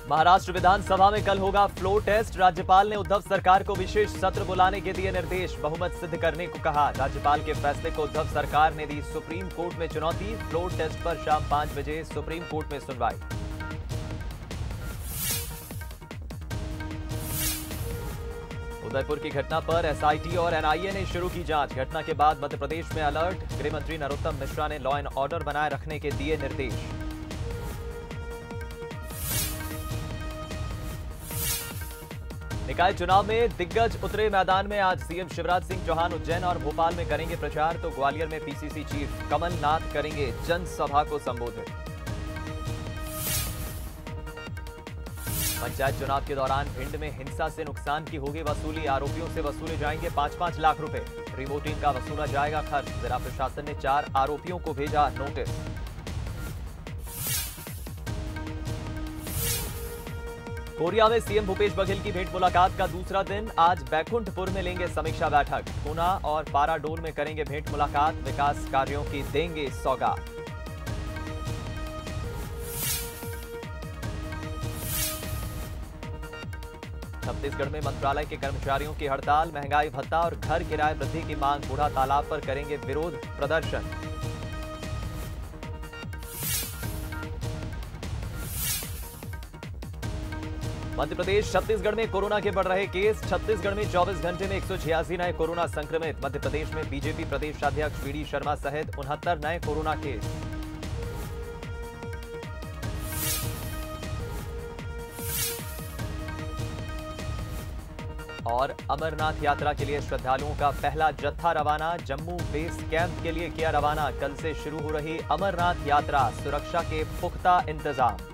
महाराष्ट्र विधानसभा में कल होगा फ्लोर टेस्ट। राज्यपाल ने उद्धव सरकार को विशेष सत्र बुलाने के दिए निर्देश, बहुमत सिद्ध करने को कहा। राज्यपाल के फैसले को उद्धव सरकार ने दी सुप्रीम कोर्ट में चुनौती। फ्लोर टेस्ट पर शाम 5 बजे सुप्रीम कोर्ट में सुनवाई। उदयपुर की घटना पर एसआईटी और एनआईए ने शुरू की जांच। घटना के बाद मध्य प्रदेश में अलर्ट। गृह मंत्री नरोत्तम मिश्रा ने लॉ एंड ऑर्डर बनाए रखने के दिए निर्देश। निकाय चुनाव में दिग्गज उतरे मैदान में। आज सीएम शिवराज सिंह चौहान उज्जैन और भोपाल में करेंगे प्रचार, तो ग्वालियर में पीसीसी चीफ कमलनाथ करेंगे जनसभा को संबोधित। पंचायत चुनाव के दौरान भिंड में हिंसा से नुकसान की होगी वसूली। आरोपियों से वसूले जाएंगे 5-5 लाख रुपए। रिवोटिंग का वसूला जाएगा खर्च। जिला प्रशासन ने 4 आरोपियों को भेजा नोटिस। कोरिया में सीएम भूपेश बघेल की भेंट मुलाकात का दूसरा दिन। आज बैकुंठपुर में लेंगे समीक्षा बैठक। पूना और पाराडोल में करेंगे भेंट मुलाकात। विकास कार्यों की देंगे सौगात। छत्तीसगढ़ में मंत्रालय के कर्मचारियों की हड़ताल। महंगाई भत्ता और घर किराए वृद्धि की मांग। बूढ़ा तालाब पर करेंगे विरोध प्रदर्शन। मध्य प्रदेश छत्तीसगढ़ में कोरोना के बढ़ रहे केस। छत्तीसगढ़ में 24 घंटे में 186 नए कोरोना संक्रमित। मध्य प्रदेश में बीजेपी प्रदेशाध्यक्ष वीडी शर्मा सहित 69 नए कोरोना केस। और अमरनाथ यात्रा के लिए श्रद्धालुओं का पहला जत्था रवाना। जम्मू बेस कैंप के लिए किया रवाना। कल से शुरू हो रही अमरनाथ यात्रा। सुरक्षा के पुख्ता इंतजाम।